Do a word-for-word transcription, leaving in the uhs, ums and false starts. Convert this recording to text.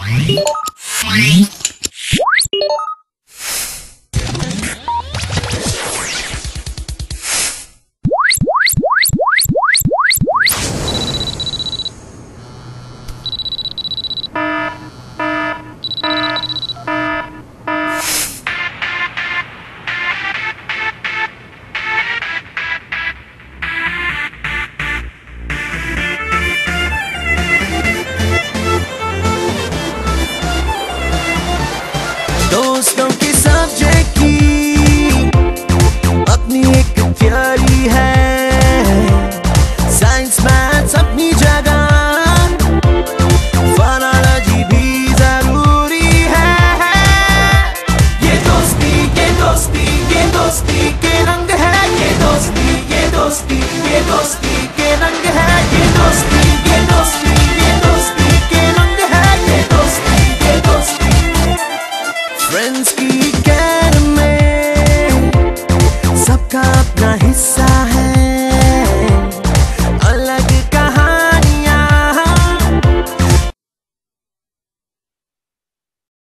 दोस्तों के सब्जेक्ट की अपनी एक थ्योरी है, साइंस मैथ्स अपनी जगह, फोनोलॉजी भी जरूरी है। ये दोस्ती ये दोस्ती ये दोस्ती के रंग है, ये दोस्ती ये दोस्ती ये दोस्ती के रंग है, ये दोस्ती ये दोस्ती ये दोस्ती के रंग है, ये दोस्ती ये दोस्ती। फ्रेंड्स की कैर में सबका अपना हिस्सा